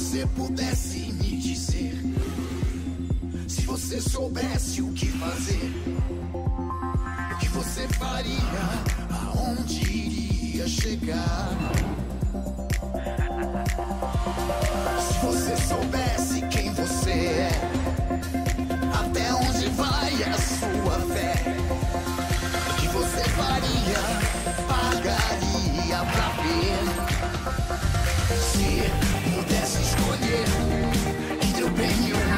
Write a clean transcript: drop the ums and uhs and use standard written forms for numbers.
você pudesse me dizer, se você soubesse o que fazer, o que você faria, aonde iria chegar? Se você soubesse quem você é, até onde vai a sua fé, o que você faria, pagaria pra ver. Se pudesse escolher entre o bem e o